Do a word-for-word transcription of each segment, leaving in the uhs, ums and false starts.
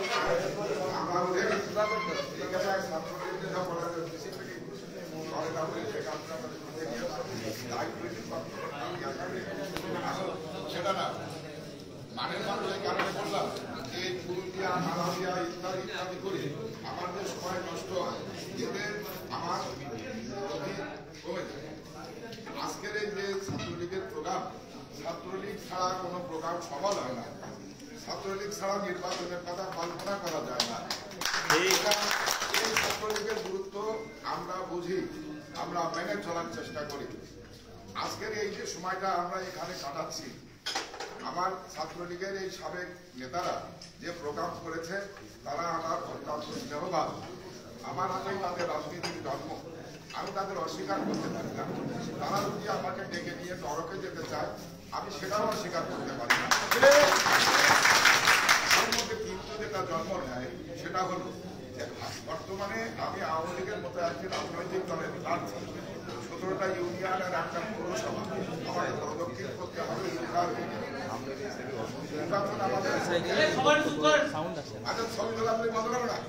সেটা না মানের মানুষের কারণে বললাম যে পুরুলিয়া মালাবিয়া ইত্যাদি ইত্যাদি করে আমাদের সময় নষ্ট হয় এতে আমার কমে যায়। আজকের এই যে ছাত্রলীগের প্রোগ্রাম, ছাত্রলীগ ছাড়া কোনো প্রোগ্রাম সফল হয় না, ছাত্রলীগ ছাড়া নির্বাচনের কথা কল্পনা করা যায় না। এই ছাত্রলীগের গুরুত্ব আমরা বুঝি, আমরা মেনে চলার চেষ্টা করি। আজকের এই যে সময়টা আমরা এখানে কাটাচ্ছি, আমার ছাত্রলীগের এই সাবেক নেতারা যে প্রোগ্রাম করেছে তারা আমার অত্যন্ত স্নেহবান। আমার হাতেই তাদের রাজনীতির জন্ম, আমি তাদের অস্বীকার করতে পারি না। তারা যদি আমাকে ডেকে নিয়ে নরকে যেতে চায় আমি সেটাও অস্বীকার করতে পারি না। তার মধ্যে কিন্তু যেটা জন্ম নেয় সেটা হলো যে বর্তমানে আমি আওয়ামী লীগের মতো একটি রাজনৈতিক দলের প্রার্থী, সতেরোটা ইউনিয়নের একটা পৌরসভা আমাকে প্রদক্ষিণ করতে হবে। আচ্ছা ছবিগুলো আপনি বন্ধ করো না,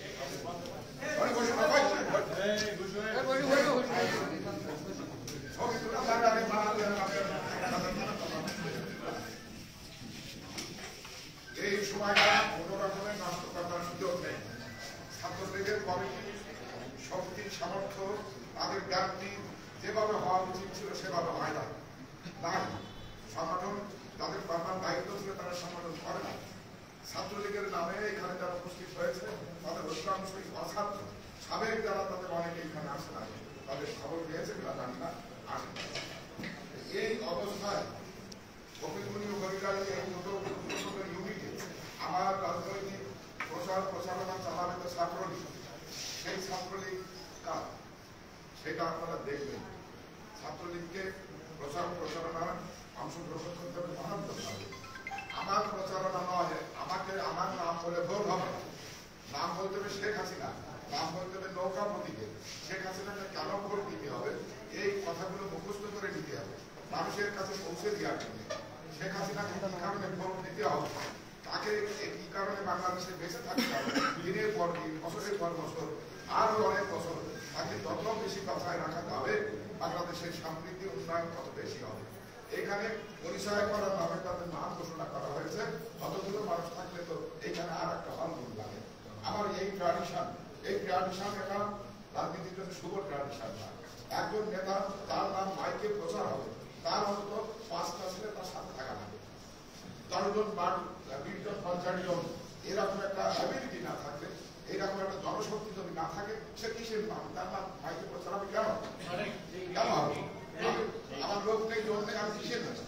এই সময়টা কোনো রকমের নষ্ট করার সুযোগ নেই। ছাত্রলীগের কমিটি শক্তি সামর্থ্য তাদের জ্ঞানটি যেভাবে হওয়া উচিত ছিল সেভাবে হয় না। তাই সংগঠন যাদের করবার দায়িত্ব ছিল তারা সংগঠন করে না। ছাত্রলীগের নামে এখানে যারা উপস্থিত হয়েছে তাদের অধিকাংশই অছাত্র, সাবেক যারা তাদের অনেকে এখানে আসে না, তাদের খবর পেয়েছে কিনা জানি না, আসে না। এই অবস্থায় কপিলমুনি হরিকারী এই নতুন ইউনিটে আমার রাজনৈতিক প্রচার প্রচারণা চালাবে তো ছাত্রলীগ। সেই ছাত্রলীগ কার সেটা আপনারা দেখবেন। ছাত্রলীগকে প্রচার প্রচারণা অংশগ্রহণ করতে হবে, মানব করতে হবে। আমার প্রচারণা নয়, আমাকে আমার নাম বলে ভোট হবে না। নাম বলতে হবে শেখ হাসিনা, নাম বলতে হবে নৌকা প্রতীকে। শেখ হাসিনাকে কেন ভোট দিতে হবে এই কথাগুলো মুখস্থ করে নিতে হবে, মানুষের কাছে পৌঁছে দেওয়ার জন্য। শেখ হাসিনাকে কি কারণে ভোট দিতে হবে, তাকে কি কারণে বাংলাদেশে বেঁচে থাকতে হবে, দিনের পর দিন, বছরের পর বছর, আরো অনেক বছর তাকে যত বেশি বাঁচায় রাখা যাবে বাংলাদেশের সমৃদ্ধি উন্নয়ন তত বেশি হবে। এখানে পরিচয় করার নামে তাদের নাম ঘোষণা করা হয়েছে। কতগুলো মানুষ থাকলে তো এখানে আর একটা হলগুলো লাগে। আমার এই ট্র্যাডিশন, এই ট্র্যাডিশন এটা রাজনীতির জন্য শুভ ট্র্যাডিশন না। একজন নেতা তার নাম মাইকে প্রচার হবে, তার অন্তত পাঁচটা ছেলে তার সাথে থাকা লাগে। দশজন বার বিশ জন পঞ্চাশ জন এরকম একটা অ্যাবিলিটি না থাকলে, এইরকম একটা জনশক্তি যদি না থাকে, সে কিসের নাম, তার নাম মাইকে প্রচার হবে কেন কেন হবে? আমার লোক নেই, জোর নেই, আমি কিসের না?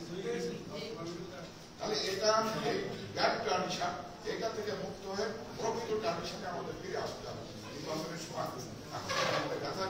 তাহলে এটা এই ব্যাড ট্র্যাডিশন, এটা থেকে মুক্ত হয়ে প্রকৃত ট্র্যাডিশনে আমাদের ফিরে আসতে হবে। নির্বাচনের সময় আমাদের কাছে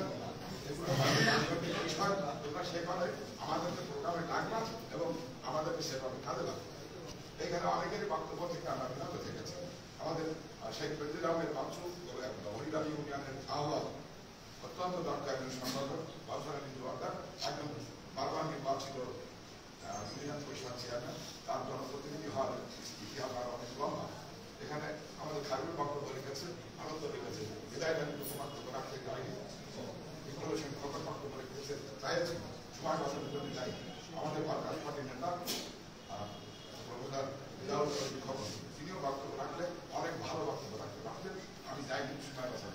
বিষয় তোমরা সেভাবে আমাদেরকে প্রোগ্রামে ডাকবা এবং আমাদেরকে সেভাবে কাজে লাগবে। এখানে অনেকেরই বক্তব্য থেকে আমরা বিরত থেকেছি। আমাদের শেখ ফজলুর বাঞ্চু হরিদার ইউনিয়নের আহ্বায়ক, অত্যন্ত দরকার একজন সংগঠক, বাউসারা বিন্দু আক্তার, একজন বারবার নির্বাচিত ইউনিয়ন পরিষদ চেয়ারম্যান, তার জনপ্রতিনিধি হওয়ার ইতিহাস আরো অনেক লম্বা। এখানে আমাদের খারুর বক্তব্য রেখেছে, আনন্দ রেখেছে, বিদায় বক্তব্য রাখতে যায়নি, বিপ্লব সেন খবর বক্তব্য রেখেছে, চাইছে সময় বছরের জন্য যাই। আমাদের বারকাশ পার্টির নেতা প্রফেসর বিদাউল খবর, তিনিও বক্তব্য রাখলে অনেক ভালো বক্তব্য রাখতে পারতেন, আমি যাইনি সময় বছর।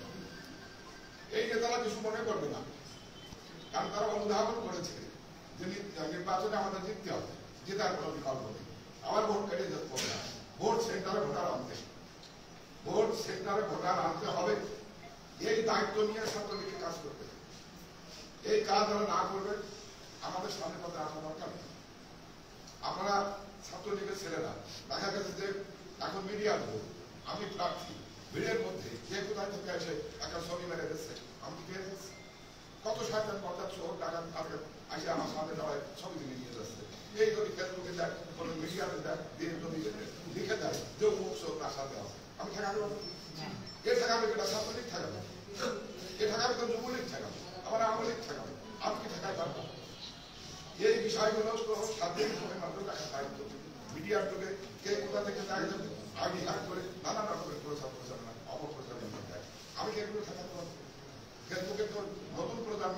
এই নেতারা কিছু মনে করবে না, কারণ তারা অনুধাবন করেছে যে নির্বাচনে আমাদের জিততে হবে, জেতার কোনো বিকল্প নেই। আবার ভোট কেটে যেতে হবে না, ভোট সেন্টারে ভোটার আনতে, ভোট সেন্টারে ভোটার আনতে হবে। এই দায়িত্ব নিয়ে ছাত্রলীগকে কাজ করতে হবে। এই কাজ যারা না করবে আমাদের সামনে পথে আসা দরকার নেই। আপনারা ছাত্রলীগের ছেলেরা দেখা গেছে যে এখন মিডিয়ার ভোট, আমি প্রার্থী, ভিড়ের মধ্যে যে কোথায় থেকে এসে একটা ছবি মেরে দিচ্ছে, আমি পেয়ে যাচ্ছি। কত শয়তান কথা চোর টাকা তাদের আসে আমার সামনে সবাই ছবি তুলে নিয়ে যাচ্ছে। এই যদি ফেসবুকে দেখ, কোনো মিডিয়াতে দেখ, দিয়ে যদি লিখে দেয় যে মুখ চোর তার সাথে আছে, আমি ঠেকাতে পারবো? এ ঠেকাবে কিনা? ছাত্রলীগ ঠেকাবে, এ ঠেকাবে তো যুবলীগ ঠেকাবে, আবার আওয়ামী লীগ ঠেকাবে, আমি কি ঠেকাই পারবো? এই বিষয়গুলো তো স্বাধীন মাত্র দেখা দায়িত্ব। মিডিয়ার যুগে কে কোথা থেকে আইডি হ্যাক করে নানান রকমের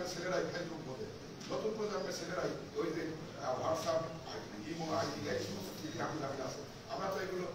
প্রজন্মের ছেলেরাই ফেসবুক বোঝে, নতুন প্রজন্মের ছেলেরাই ওই যে হোয়াটসঅ্যাপ, ইমো, আইডি, এই সমস্ত দামি দামি আছে। আমরা তো এগুলো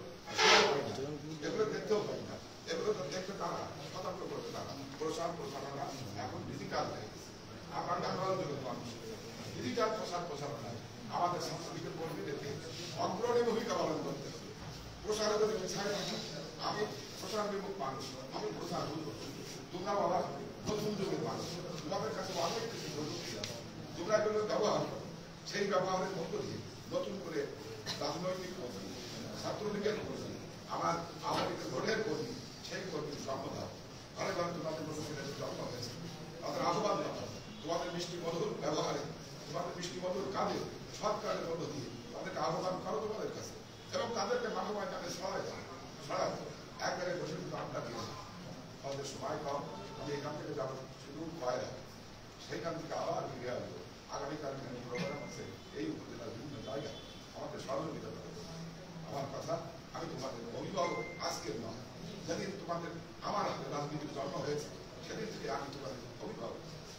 এগুলো দেখতেও পাই না। এগুলো তো দেখতে তারা সতর্ক করতে তারা প্রচার প্রচারণা এখন ডিজিটাল হয়ে গেছে। আমার গানওয়াল জগৎ মানুষ ডিজিটাল প্রচার প্রচারণায় আমাদের সাংস্কৃতিক কর্মীদেরকে অগ্রণী ভূমিকা পালন করতে হবে। প্রসারে যদি পিছায় থাকি, আমি প্রসার বিমুখ মানুষ, আমি প্রসার বুঝবো। তোমরা বাবা নতুন যুগের মানুষ, তোমাদের কাছে অনেক কিছু প্রযুক্তি আছে, তোমরা এগুলো ব্যবহার করো। সেই ব্যবহারের মধ্য দিয়ে নতুন করে রাজনৈতিক কর্মী, ছাত্রলীগের কর্মী, আমার আওয়ামী লীগের ভোটের কর্মী, সেই কর্মীর সম্মত ঘরে ঘরে তোমাদের মতো ছেলেদের জন্ম হয়েছে। তাদের আহ্বান জানাও, তোমাদের মিষ্টি মধুর ব্যবহারে, তোমাদের মিষ্টি মধুর কাজে, সৎ কাজের মধ্য দিয়ে তাদেরকে আহ্বান করো তোমাদের কাছে, এবং তাদেরকে মাঠে ময়দানে সরাই দাও, সরাই একবারে বসে কিন্তু আমরা দিয়ে আমাদের সময় কম। আমি এখান থেকে যাবো শুধু কয়রা, সেইখান থেকে আবার ফিরে আসবো। আগামীকাল প্রোগ্রাম আছে এই উপজেলার বিভিন্ন জায়গায়, আমাদের সহযোগিতা করবে। আমার কথা, আমি তোমাদের অভিভাবক আজকের নয়, যেদিন তোমাদের আমার হাতে রাজনীতির জন্ম হয়েছে সেদিন থেকে আমি তোমাদের অভিভাবক।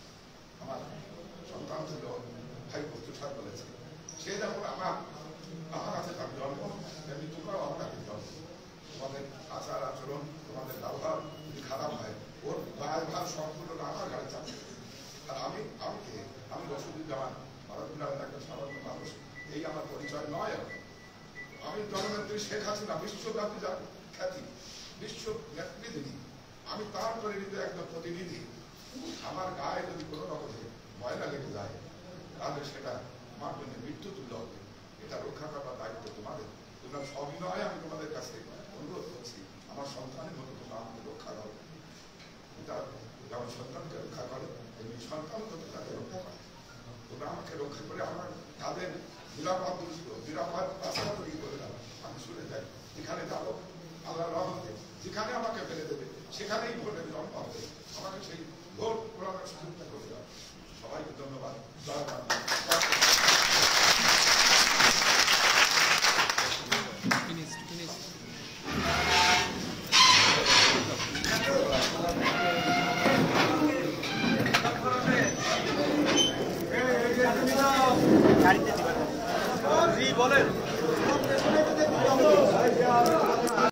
আমার সন্তান ছিল ভাই তুষার বলেছে, সে যখন আমার আমার কাছে তার জন্ম, তেমনি তোমরাও আমার কাছে জন্ম। তোমাদের আচার আচরণ, তোমাদের ব্যবহার যদি খারাপ হয়, ওর দায়ভার সম্পূর্ণটা আমার ঘাড়ে চাপবে। আর আমি আমি কে আমি রশিদুজ্জামান ভারতীয় একটা সাধারণ মানুষ, এই আমার পরিচয় নয়। আমি জননেত্রী শেখ হাসিনা বিশ্বব্যাপী যার খ্যাতি, বিশ্ব নেতৃত্ব, আমি তার প্রেরিত একজন প্রতিনিধি। আমার গায়ে যদি কোনো রকমে ময়লা লেগে যায়, তাহলে সেটা আমার জন্য মৃত্যু তুলে হবে। এটা রক্ষা করার দায়িত্ব তোমাদের। তোমরা সবিনয়ে আমি তোমাদের কাছে অনুরোধ করছি, আমার সন্তানের মতো তোমরা আমাকে রক্ষা করো। এটা যেমন সন্তানকে রক্ষা করে, তেমনি সন্তান তো তাকে রক্ষা করে। তোমরা আমাকে রক্ষা করে আমার তাদের নিরাপদ নিরাপদ রাস্তা তৈরি করে দাও। আমি শুনে যাই, যেখানে যাবো আল্লাহ রহমতে যেখানে আমাকে ফেলে দেবে সেখানেই ভোটের জন্ম হবে। আমাকে সেই ভোট প্রদানের সুযোগটা করে দাও। সবাইকে ধন্যবাদ। জয় বাংলা।